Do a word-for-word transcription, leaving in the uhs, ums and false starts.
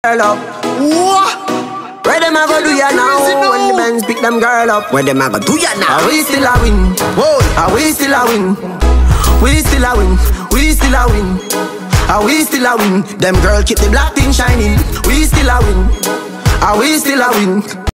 girl up. What? Where them a go do ya now? When the men's pick them girl up, where them a go do ya now? Are we still a win? Whoa, are we still a win? We still a win, we still a win. Are we still a win? Them girl keep the black thing shining. We still a win. Are we still a win?